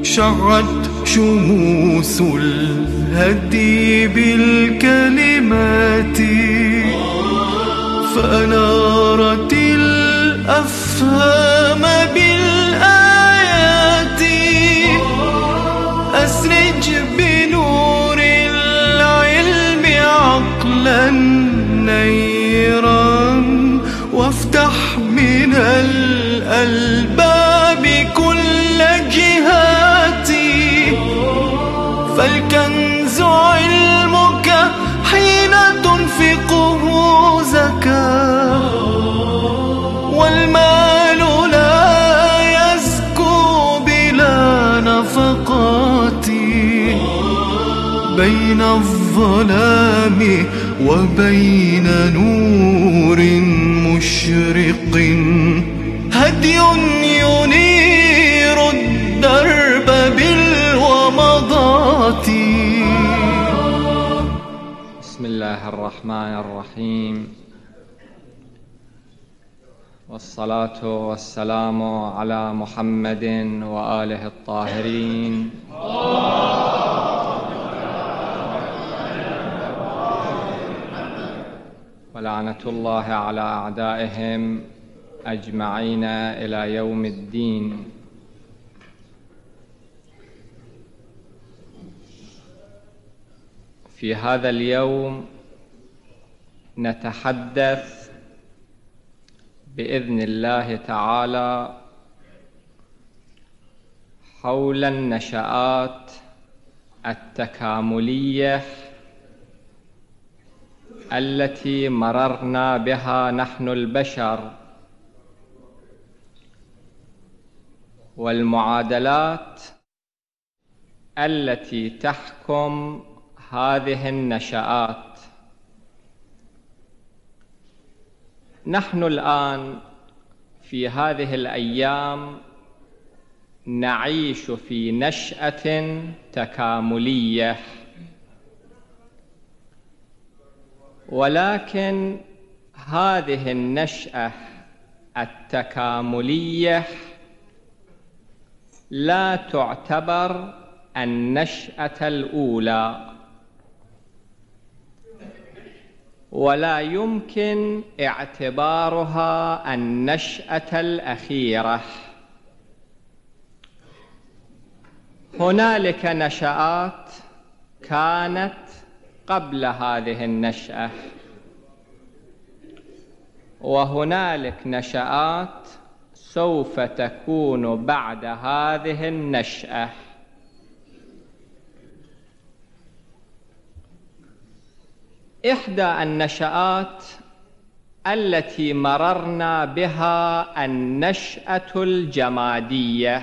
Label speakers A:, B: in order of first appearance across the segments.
A: شعت شموس الهدي بالكلمات فأنارت الأفهام بالآيات. أسرج بنور العلم عقلا نيرا وافتح من الألباب كل جهاتي. فالكنز علمك حين تنفقه زكاة والمال لا يزكو بلا نفقات. بين الظلام وبين نور مشرق هدي ينير الدرب بالومضات.
B: بسم الله الرحمن الرحيم، والصلاة والسلام على محمد وآله الطاهرين. ولعنة الله على أعدائهم أجمعين إلى يوم الدين. في هذا اليوم نتحدث بإذن الله تعالى حول النشآت التكاملية التي مررنا بها نحن البشر، والمعادلات التي تحكم هذه النشآت. نحن الآن في هذه الأيام نعيش في نشأة تكاملية، ولكن هذه النشأة التكاملية لا تعتبر النشأة الأولى، ولا يمكن اعتبارها النشأة الأخيرة. هنالك نشآت كانت قبل هذه النشأة، وهنالك نشآت سوف تكون بعد هذه النشأة. إحدى النشآت التي مررنا بها النشأة الجمادية.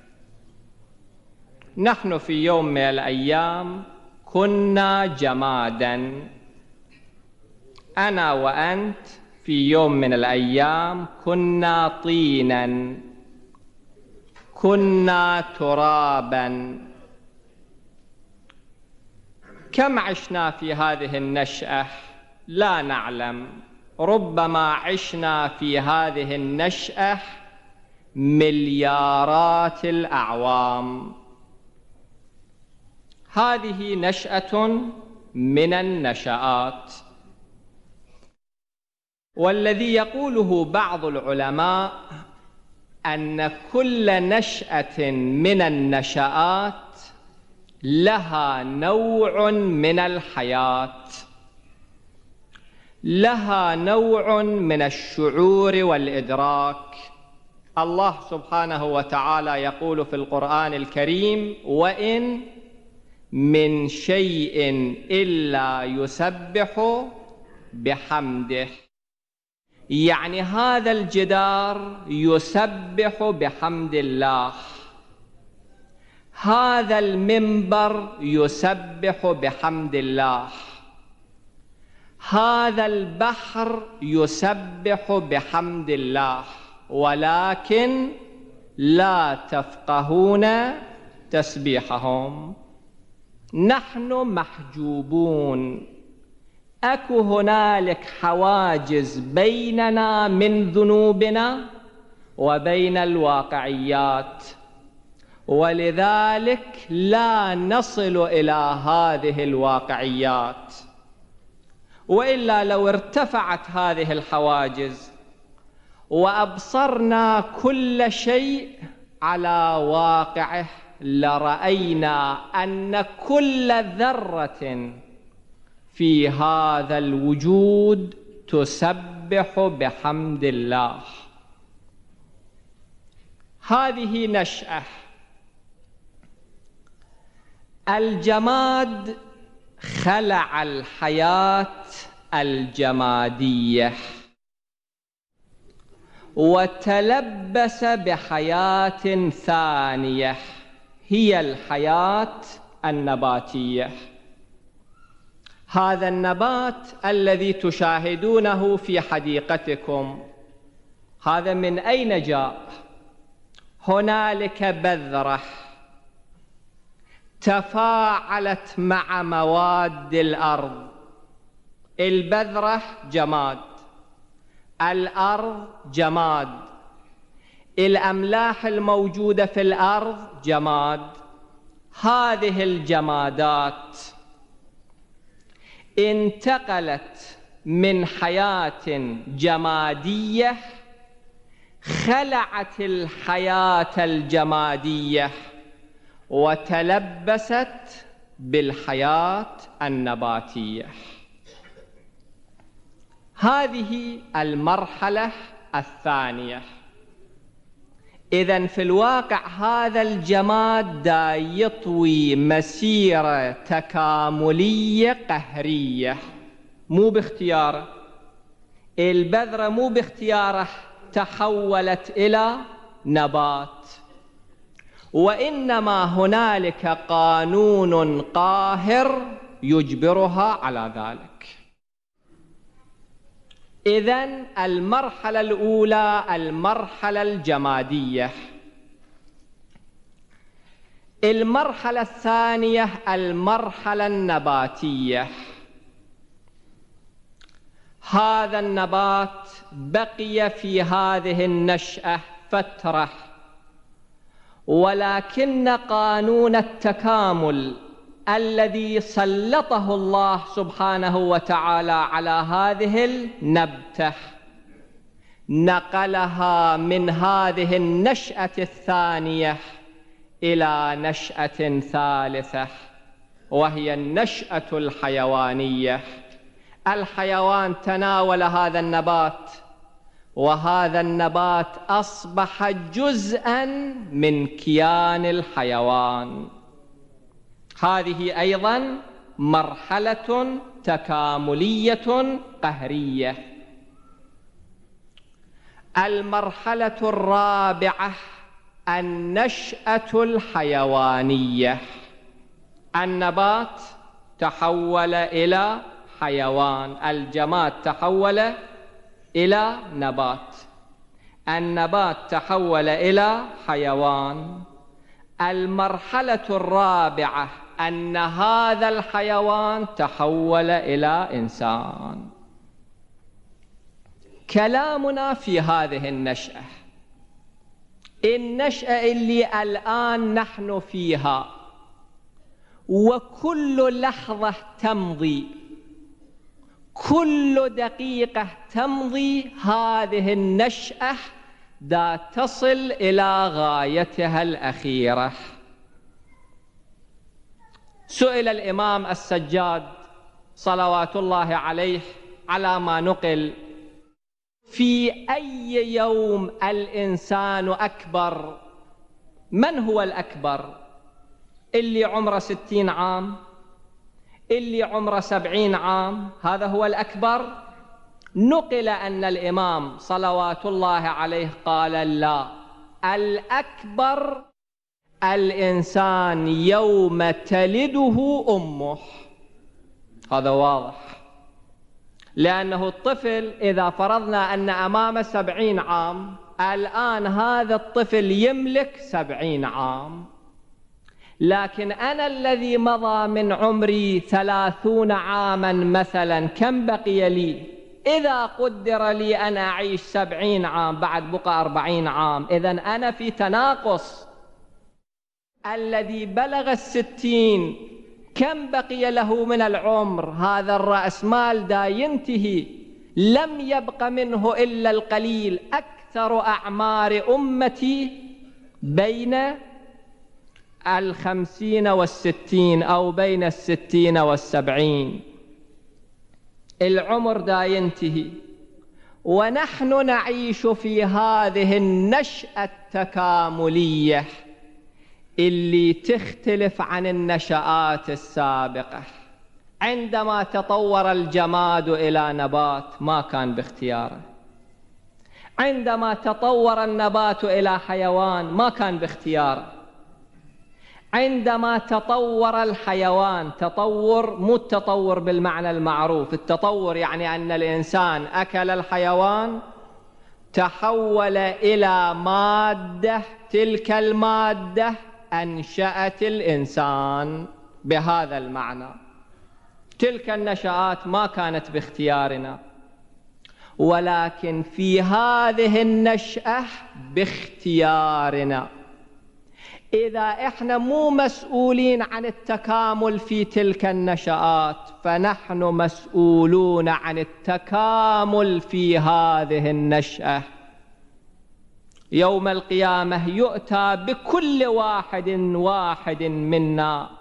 B: نحن في يوم من الأيام كنا جماداً، أنا وأنت في يوم من الأيام كنا طيناً، كنا تراباً. كم عشنا في هذه النشأة؟ لا نعلم. ربما عشنا في هذه النشأة مليارات الأعوام. هذه نشأة من النشآت، والذي يقوله بعض العلماء أن كل نشأة من النشآت لها نوع من الحياة، لها نوع من الشعور والإدراك. الله سبحانه وتعالى يقول في القرآن الكريم: وإن من شيء إلا يسبح بحمده. يعني هذا الجدار يسبح بحمد الله، هذا المنبر يسبح بحمد الله، هذا البحر يسبح بحمد الله، ولكن لا تفقهون تسبيحهم. نحن محجوبون، أكو هنالك حواجز بيننا من ذنوبنا وبين الواقعيات، ولذلك لا نصل إلى هذه الواقعيات، وإلا لو ارتفعت هذه الحواجز وأبصرنا كل شيء على واقعه لرأينا أن كل ذرة في هذا الوجود تسبح بحمد الله. هذه نشأة. الجماد خلع الحياة الجمادية وتلبس بحياة ثانية هي الحياة النباتية. هذا النبات الذي تشاهدونه في حديقتكم هذا من أين جاء؟ هنالك بذرة تفاعلت مع مواد الأرض. البذرة جماد، الأرض جماد، الأملاح الموجودة في الأرض جماد. هذه الجمادات انتقلت من حياة جمادية، خلعت الحياة الجمادية وتلبست بالحياة النباتية. هذه المرحلة الثانية. إذن في الواقع هذا الجماد دا يطوي مسيرة تكاملية قهرية، مو باختياره. البذرة مو باختياره تحولت إلى نبات، وإنما هنالك قانون قاهر يجبرها على ذلك. إذن المرحلة الأولى المرحلة الجمادية. المرحلة الثانية المرحلة النباتية. هذا النبات بقي في هذه النشأة فترة، ولكن قانون التكامل الذي سلطه الله سبحانه وتعالى على هذه النبتة نقلها من هذه النشأة الثانية إلى نشأة ثالثة، وهي النشأة الحيوانية. الحيوان تناول هذا النبات، وهذا النبات أصبح جزءاً من كيان الحيوان. هذه أيضاً مرحلة تكاملية قهرية. المرحلة الرابعة النشأة الحيوانية. النبات تحول إلى حيوان، الجماد تحول إلى نبات، النبات تحول إلى حيوان. المرحلة الرابعة أن هذا الحيوان تحول إلى إنسان. كلامنا في هذه النشأة، النشأة اللي الآن نحن فيها، وكل لحظة تمضي، كل دقيقة تمضي، هذه النشأة دا تصل إلى غايتها الأخيرة. سئل الإمام السجاد صلوات الله عليه على ما نقل: في أي يوم الإنسان أكبر؟ من هو الأكبر؟ اللي عمره 60 عام؟ اللي عمره 70 عام؟ هذا هو الأكبر؟ نقل أن الإمام صلوات الله عليه قال: لا، الأكبر الإنسان يوم تلده أمه. هذا واضح، لأنه الطفل إذا فرضنا أن أمامه 70 عام، الآن هذا الطفل يملك 70 عام، لكن أنا الذي مضى من عمري 30 عاما مثلا، كم بقي لي؟ إذا قدر لي أن أعيش 70 عام، بعد بقى 40 عام، إذن أنا في تناقص. الذي بلغ 60 كم بقي له من العمر؟ هذا الرأس مال دا ينتهي، لم يبق منه إلا القليل. أكثر أعمار أمتي بين 50 و60 أو بين 60 و70. العمر دا ينتهي، ونحن نعيش في هذه النشأة التكاملية اللي تختلف عن النشآت السابقة. عندما تطور الجماد إلى نبات ما كان باختياره، عندما تطور النبات إلى حيوان ما كان باختياره، عندما تطور الحيوان، تطور مو التطور بالمعنى المعروف، التطور يعني أن الإنسان أكل الحيوان تحول إلى مادة، تلك المادة أنشأت الإنسان، بهذا المعنى. تلك النشآت ما كانت باختيارنا، ولكن في هذه النشأة باختيارنا. إذا إحنا مو مسؤولين عن التكامل في تلك النشآت، فنحن مسؤولون عن التكامل في هذه النشأة. يوم القيامة يؤتى بكل واحد منا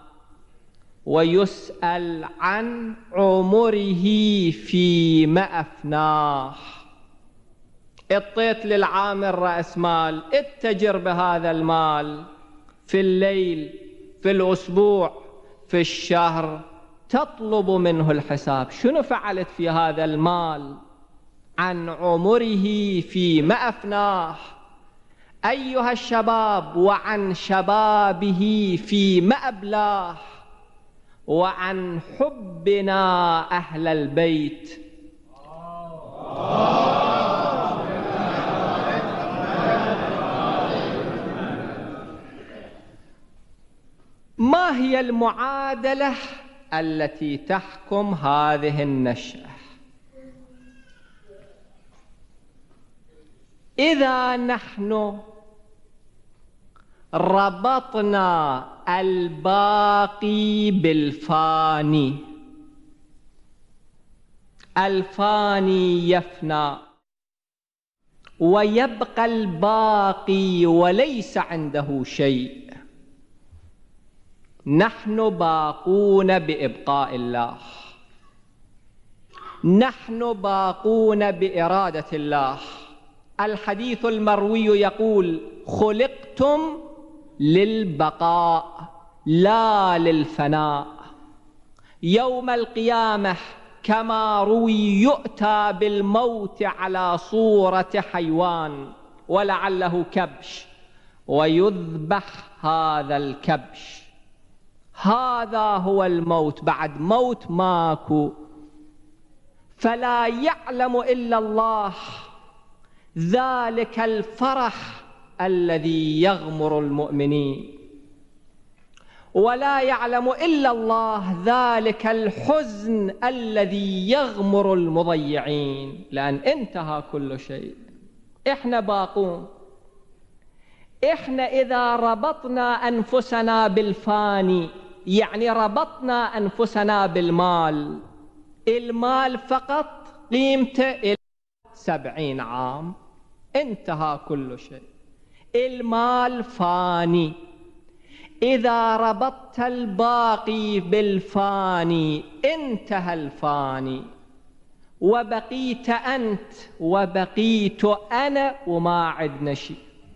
B: ويسأل عن عمره فيما أفناه. اعطيت للعامل رأس مال، اتجر بهذا المال في الليل، في الأسبوع، في الشهر، تطلب منه الحساب. شنو فعلت في هذا المال؟ عن عمره فيما أفناه أيها الشباب، وعن شبابه فيما أبلاه، وعن حبنا أهل البيت. ما هي المعادلة التي تحكم هذه النشأة؟ إذا نحن ربطنا الباقي بالفاني، الفاني يفنى ويبقى الباقي وليس عنده شيء، نحن باقون بإبقاء الله، نحن باقون بإرادة الله. الحديث المروي يقول: خلقتم للبقاء لا للفناء. يوم القيامة كما روي يؤتى بالموت على صورة حيوان ولعله كبش، ويذبح هذا الكبش. هذا هو الموت، بعد موت ماكو. فلا يعلم إلا الله ذلك الفرح الذي يغمر المؤمنين، ولا يعلم إلا الله ذلك الحزن الذي يغمر المضيعين، لأن انتهى كل شيء. إحنا باقون. إحنا إذا ربطنا أنفسنا بالفاني، يعني ربطنا أنفسنا بالمال، المال فقط قيمته 70 عام، انتهى كل شيء. المال فاني. إذا ربطت الباقي بالفاني انتهى الفاني، وبقيت أنت وبقيت أنا وما عدنا شيء.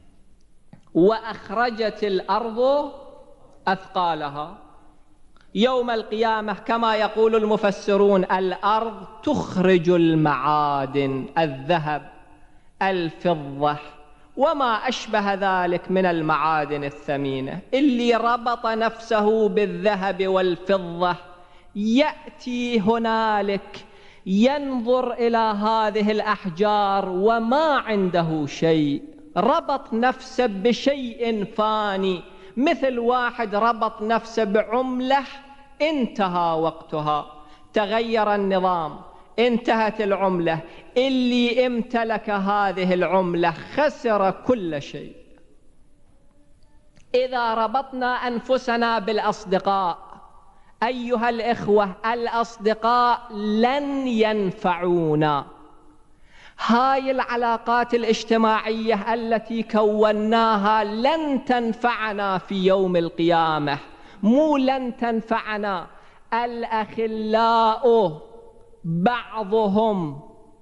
B: وأخرجت الأرض أثقالها. يوم القيامة كما يقول المفسرون: الأرض تخرج المعادن، الذهب، الفضة، وما أشبه ذلك من المعادن الثمينة. اللي ربط نفسه بالذهب والفضة يأتي هنالك ينظر إلى هذه الأحجار وما عنده شيء، ربط نفسه بشيء فاني، مثل واحد ربط نفسه بعملة انتهى وقتها، تغير النظام، انتهت العملة، اللي امتلك هذه العملة خسر كل شيء. إذا ربطنا أنفسنا بالأصدقاء، أيها الإخوة، الأصدقاء لن ينفعونا. هاي العلاقات الاجتماعية التي كوناها لن تنفعنا في يوم القيامة، مو لن تنفعنا. الأخلاء بعضهم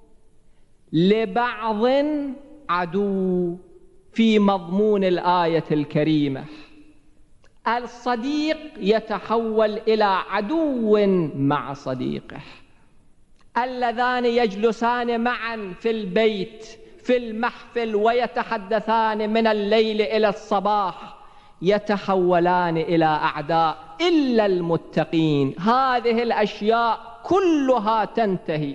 B: لبعض عدو في مضمون الآية الكريمة. الصديق يتحول إلى عدو مع صديقه. اللذان يجلسان معا في البيت في المحفل ويتحدثان من الليل إلى الصباح يتحولان إلى أعداء إلا المتقين. هذه الأشياء كلها تنتهي.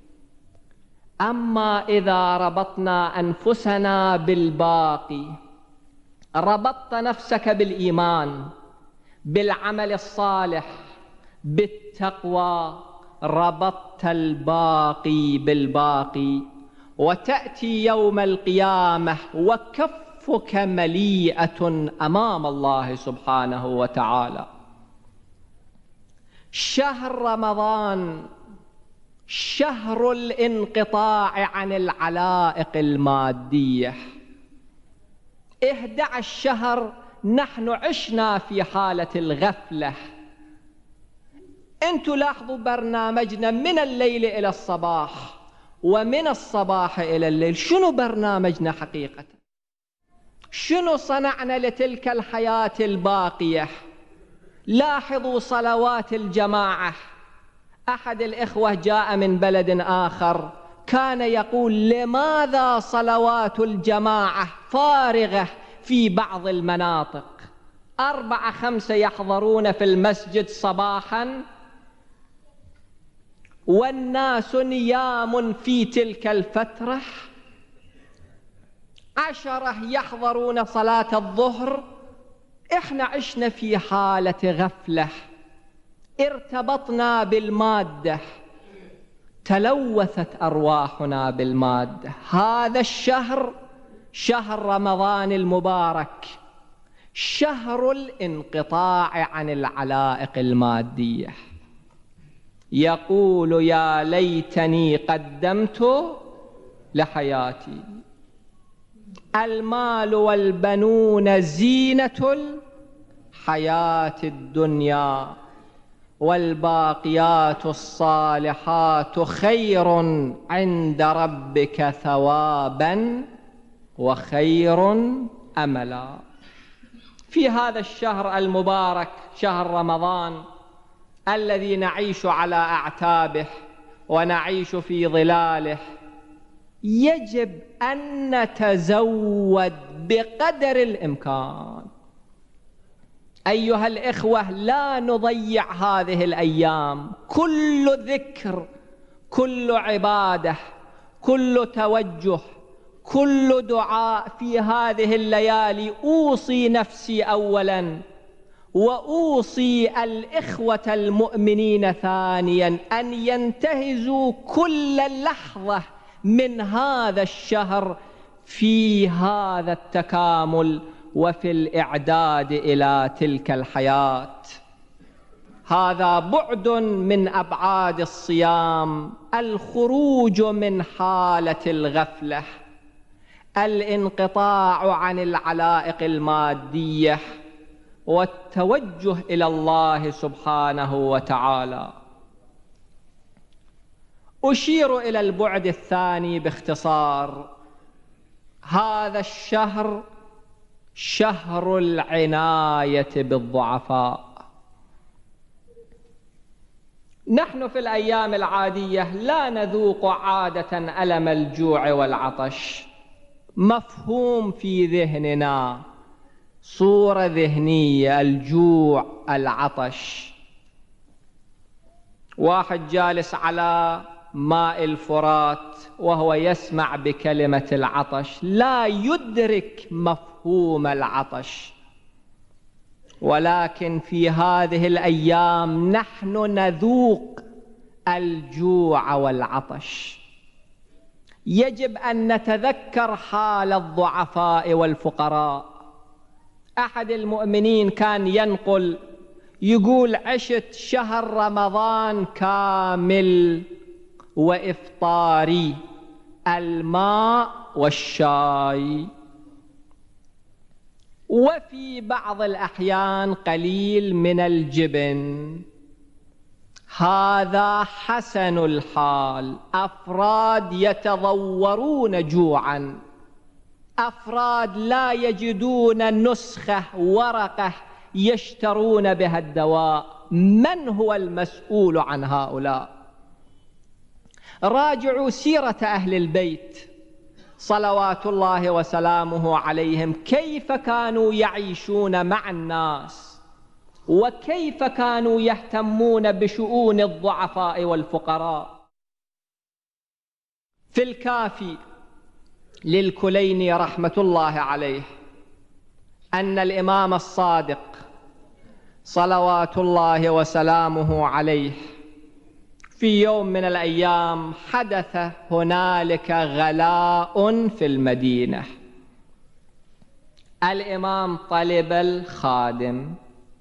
B: أما إذا ربطنا أنفسنا بالباقي، ربطت نفسك بالإيمان، بالعمل الصالح، بالتقوى، ربطت الباقي بالباقي، وتأتي يوم القيامة وكفك مليئة أمام الله سبحانه وتعالى. شهر رمضان شهر الانقطاع عن العلائق المادية. 11 شهر نحن عشنا في حالة الغفلة. انتوا لاحظوا برنامجنا من الليل إلى الصباح ومن الصباح إلى الليل. شنو برنامجنا حقيقة؟ شنو صنعنا لتلك الحياة الباقية؟ لاحظوا صلوات الجماعة. أحد الإخوة جاء من بلد آخر كان يقول: لماذا صلوات الجماعة فارغة في بعض المناطق؟ 4-5 يحضرون في المسجد صباحا والناس نيام في تلك الفترة، 10 يحضرون صلاة الظهر. إحنا عشنا في حالة غفلة، ارتبطنا بالمادة، تلوثت أرواحنا بالمادة. هذا الشهر شهر رمضان المبارك شهر الانقطاع عن العلائق المادية. يقول: يا ليتني قدمت لحياتي. المال والبنون زينة الحياة الدنيا والباقيات الصالحات خير عند ربك ثوابا وخير أملا. في هذا الشهر المبارك شهر رمضان الذي نعيش على أعتابه ونعيش في ظلاله، يجب أن نتزود بقدر الإمكان. أيها الإخوة، لا نضيع هذه الأيام. كل ذكر، كل عبادة، كل توجه، كل دعاء في هذه الليالي أوصي نفسي أولا، وأوصي الإخوة المؤمنين ثانيا أن ينتهزوا كل لحظة من هذا الشهر في هذا التكامل وفي الإعداد إلى تلك الحياة. هذا بعد من أبعاد الصيام، الخروج من حالة الغفلة، الانقطاع عن العلائق المادية والتوجه إلى الله سبحانه وتعالى. أشير إلى البعد الثاني باختصار. هذا الشهر شهر العناية بالضعفاء. نحن في الأيام العادية لا نذوق عادة ألم الجوع والعطش. مفهوم في ذهننا، صورة ذهنية، الجوع العطش. واحد جالس على ماء الفرات وهو يسمع بكلمة العطش لا يدرك مفهوم العطش، ولكن في هذه الأيام نحن نذوق الجوع والعطش. يجب أن نتذكر حال الضعفاء والفقراء أحد المؤمنين كان ينقل يقول: عشت شهر رمضان كامل وإفطاري الماء والشاي، وفي بعض الأحيان قليل من الجبن. هذا حسن الحال. أفراد يتضورون جوعا، أفراد لا يجدون نسخة ورقة يشترون بها الدواء. من هو المسؤول عن هؤلاء؟ راجعوا سيرة أهل البيت صلوات الله وسلامه عليهم، كيف كانوا يعيشون مع الناس، وكيف كانوا يهتمون بشؤون الضعفاء والفقراء. في الكافي للكليني رحمة الله عليه أن الإمام الصادق صلوات الله وسلامه عليه في يوم من الأيام حدث هنالك غلاء في المدينة. الإمام طلب الخادم.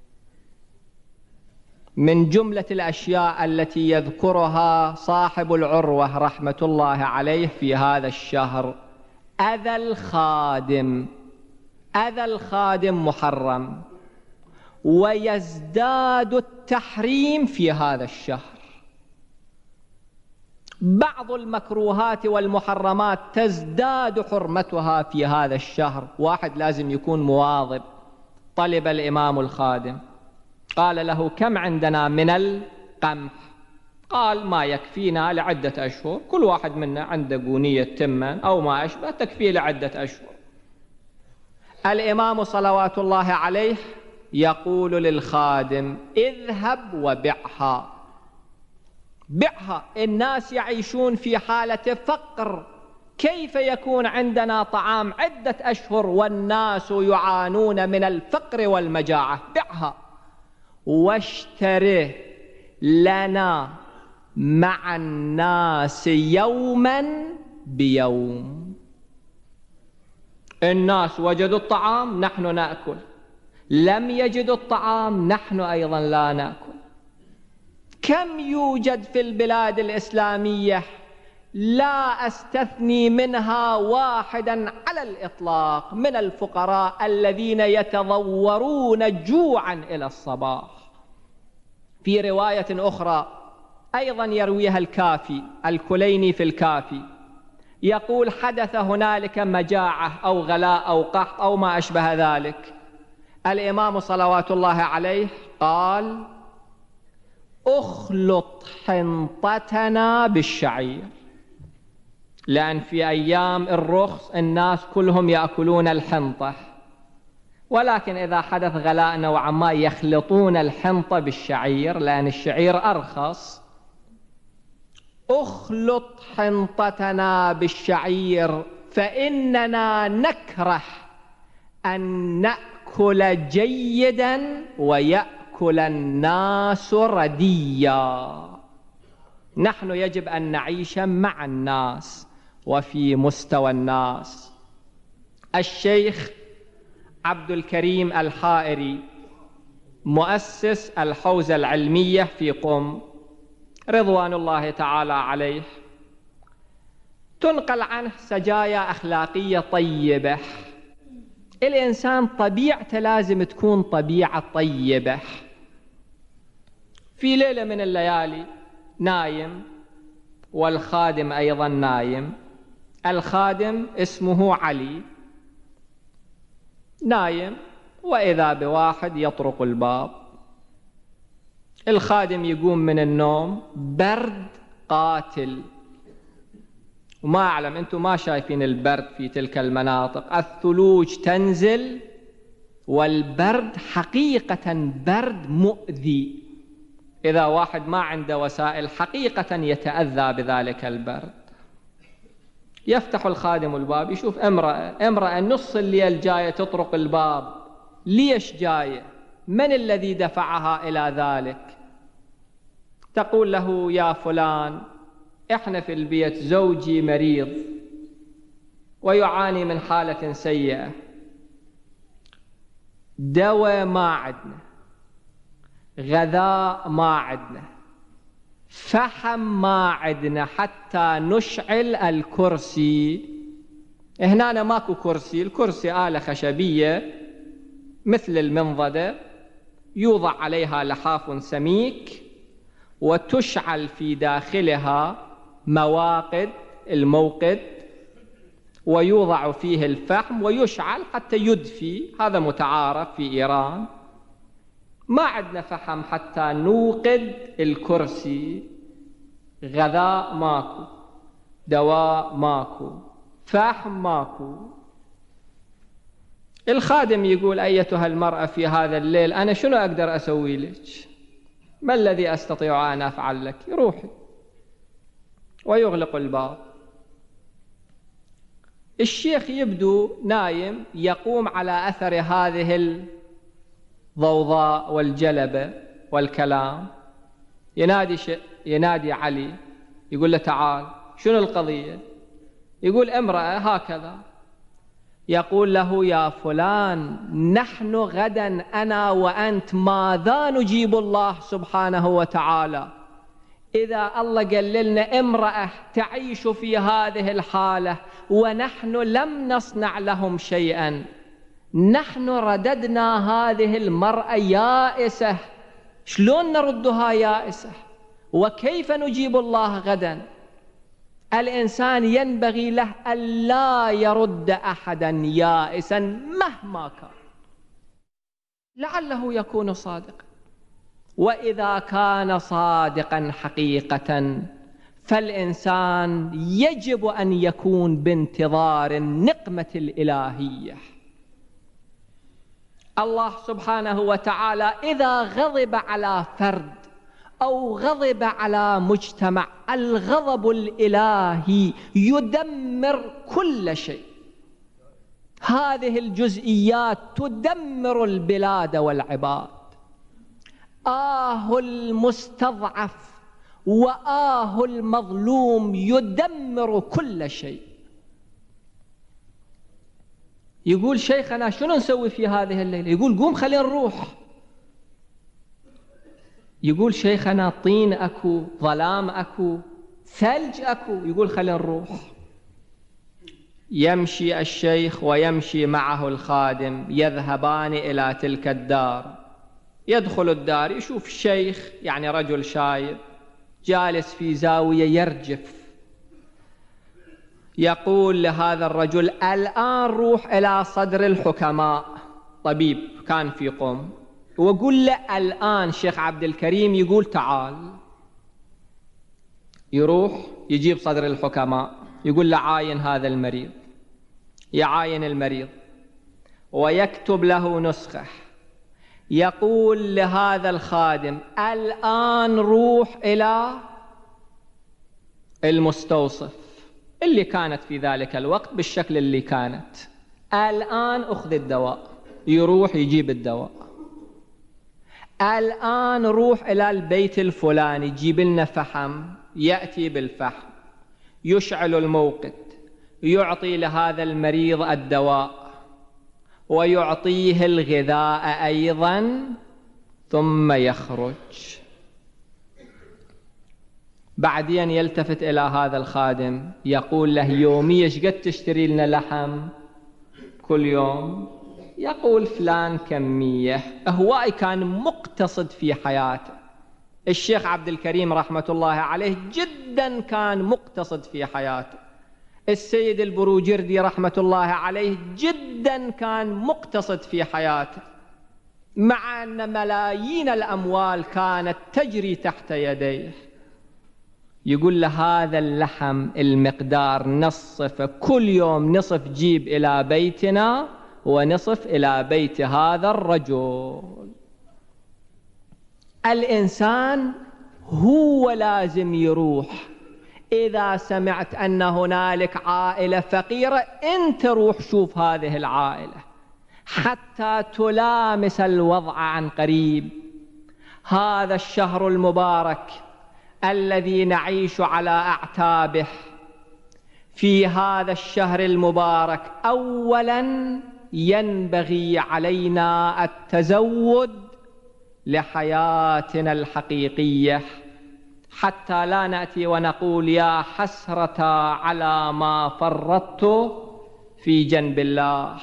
B: من جملة الأشياء التي يذكرها صاحب العروة رحمة الله عليه في هذا الشهر: أذى الخادم. أذى الخادم محرم، ويزداد التحريم في هذا الشهر. بعض المكروهات والمحرمات تزداد حرمتها في هذا الشهر. واحد لازم يكون مواظب. طلب الإمام الخادم، قال له: كم عندنا من القمح؟ قال: ما يكفينا لعدة أشهر، كل واحد منا عنده قونية تمن أو ما أشبه تكفيه لعدة أشهر. الإمام صلوات الله عليه يقول للخادم: اذهب وبعها. بعها. الناس يعيشون في حالة فقر، كيف يكون عندنا طعام عدة أشهر والناس يعانون من الفقر والمجاعة؟ بعها واشتره لنا مع الناس يوما بيوم. الناس وجدوا الطعام، نحن نأكل. لم يجدوا الطعام، نحن أيضا لا نأكل. كم يوجد في البلاد الإسلامية، لا أستثني منها واحدا على الإطلاق، من الفقراء الذين يتضورون جوعا إلى الصباح. في رواية أخرى أيضا يرويها الكافي الكليني في الكافي، يقول: حدث هنالك مجاعة أو غلاء أو قحط أو ما أشبه ذلك. الإمام صلوات الله عليه قال: اخلط حنطتنا بالشعير، لأن في أيام الرخص الناس كلهم يأكلون الحنطة، ولكن إذا حدث غلاء نوعا ما يخلطون الحنطة بالشعير لأن الشعير أرخص. اخلط حنطتنا بالشعير فإننا نكره أن نأكل جيدا ويأكل الناس رديا. نحن يجب أن نعيش مع الناس وفي مستوى الناس. الشيخ عبد الكريم الحائري مؤسس الحوزة العلمية في قم رضوان الله تعالى عليه، تنقل عنه سجايا أخلاقية طيبة. الإنسان طبيعته لازم تكون طبيعة طيبة. في ليلة من الليالي نايم والخادم أيضا نايم. الخادم اسمه علي، نايم وإذا بواحد يطرق الباب. الخادم يقوم من النوم، برد قاتل، وما أعلم أنتم ما شايفين البرد في تلك المناطق، الثلوج تنزل والبرد حقيقة برد مؤذي. إذا واحد ما عنده وسائل حقيقة يتأذى بذلك البرد. يفتح الخادم الباب، يشوف امرأة نص الليل جاية تطرق الباب. ليش جاية؟ من الذي دفعها إلى ذلك؟ تقول له: يا فلان، إحنا في البيت زوجي مريض ويعاني من حالة سيئة، دواء ما عندنا، غذاء ما عندنا، فحم ما عندنا حتى نشعل الكرسي. هنا ماكو كرسي، الكرسي آلة خشبية مثل المنضدة يوضع عليها لحاف سميك وتشعل في داخلها مواقد، الموقد، ويوضع فيه الفحم ويشعل حتى يدفي. هذا متعارف في إيران. ما عندنا فحم حتى نوقد الكرسي. غذاء ماكو، دواء ماكو، فحم ماكو. الخادم يقول: أيتها المرأة في هذا الليل أنا شنو أقدر أسوي لك؟ ما الذي أستطيع أن أفعل لك؟ روحي. ويغلق الباب. الشيخ يبدو نايم، يقوم على أثر هذه الضوضاء والجلبة والكلام، ينادي علي، يقول له: تعال، شنو القضية؟ يقول: امرأة هكذا. يقول له: يا فلان، نحن غدا أنا وأنت ماذا نجيب الله سبحانه وتعالى إذا الله قال لنا امرأة تعيش في هذه الحالة ونحن لم نصنع لهم شيئا؟ نحن رددنا هذه المرأة يائسة، شلون نردها يائسة؟ وكيف نجيب الله غدا؟ الإنسان ينبغي له ألا يرد أحدا يائسا مهما كان، لعله يكون صادقا. وإذا كان صادقا حقيقة فالإنسان يجب أن يكون بانتظار النقمة الإلهية. الله سبحانه وتعالى إذا غضب على فرد أو غضب على مجتمع، الغضب الإلهي يدمر كل شيء. هذه الجزئيات تدمر البلاد والعباد. المستضعف المظلوم يدمر كل شيء. يقول: شيخنا شنو نسوي في هذه الليلة؟ يقول: قوم خلينا نروح. يقول: شيخنا طين أكو، ظلام أكو، ثلج أكو. يقول: خلينا نروح. يمشي الشيخ ويمشي معه الخادم، يذهبان إلى تلك الدار. يدخل الدار، يشوف الشيخ، يعني رجل شايب، جالس في زاوية يرجف. يقول لهذا الرجل: الآن روح إلى صدر الحكماء. طبيب كان في قم، وقل له الآن شيخ عبد الكريم يقول تعال. يروح يجيب صدر الحكماء، يقول له عاين هذا المريض. يعاين المريض ويكتب له نسخة. يقول لهذا الخادم: الآن روح إلى المستوصف اللي كانت في ذلك الوقت بالشكل اللي كانت، الآن أخذ الدواء. يروح يجيب الدواء. الآن روح إلى البيت الفلاني، جيب لنا فحم. يأتي بالفحم، يشعل الموقد، يعطي لهذا المريض الدواء ويعطيه الغذاء أيضا، ثم يخرج. بعدين يلتفت إلى هذا الخادم، يقول له: يوميا ايش قد تشتري لنا لحم كل يوم؟ يقول: فلان كمية. هواي كان مقتصد في حياته. الشيخ عبد الكريم رحمة الله عليه جدا كان مقتصد في حياته. السيد البروجردي رحمة الله عليه جدا كان مقتصد في حياته، مع أن ملايين الأموال كانت تجري تحت يديه. يقول له: هذا اللحم المقدار نصف كل يوم، نصف جيب إلى بيتنا ونصف إلى بيت هذا الرجل. الإنسان هو لازم يروح. إذا سمعت أن هنالك عائلة فقيرة، أنت روح شوف هذه العائلة حتى تلامس الوضع عن قريب. هذا الشهر المبارك الذي نعيش على أعتابه، في هذا الشهر المبارك أولا ينبغي علينا التزود لحياتنا الحقيقية، حتى لا نأتي ونقول يا حسرة على ما فرطت في جنب الله.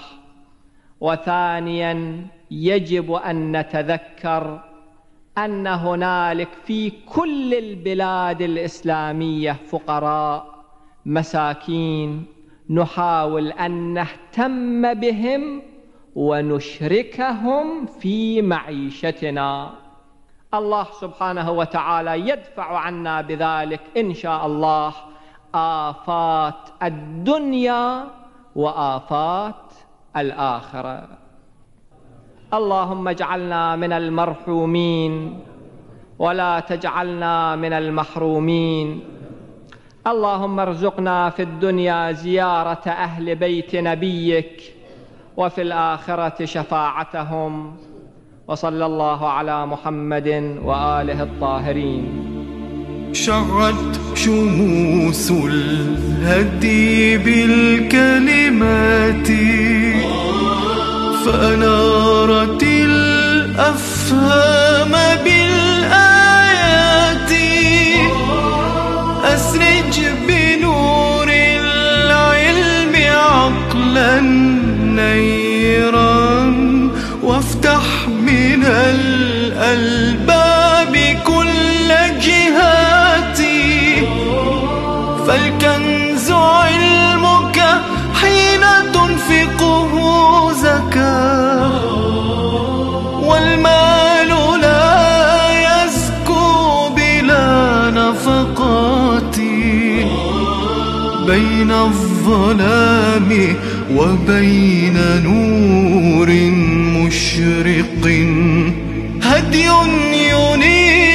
B: وثانيا يجب أن نتذكر أن هنالك في كل البلاد الإسلامية فقراء مساكين نحاول أن نهتم بهم ونشركهم في معيشتنا. الله سبحانه وتعالى يدفع عنا بذلك إن شاء الله آفات الدنيا وآفات الآخرة. اللهم اجعلنا من المرحومين ولا تجعلنا من المحرومين. اللهم ارزقنا في الدنيا زيارة أهل بيت نبيك وفي الآخرة شفاعتهم. وصلى الله على محمد وآله الطاهرين.
A: شعت شموس الهدي بالكلمات فأنارت الأفهام بالآيات. أسرج بنور العلم عقلا نيرا وافتح من الألباب كل جهاتي. فالكنز علمك حين تنفقه زكاة، والمال لا يزكو بلا نفقات. بين الظلام وبين نور مشرق هدي ينير